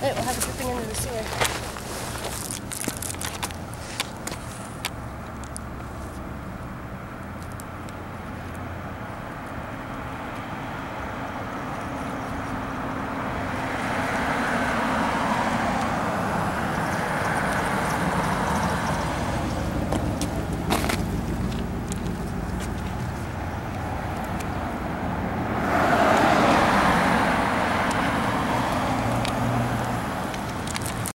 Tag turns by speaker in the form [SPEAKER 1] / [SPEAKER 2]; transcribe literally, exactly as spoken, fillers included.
[SPEAKER 1] Wait, we'll have it dripping into the sewer.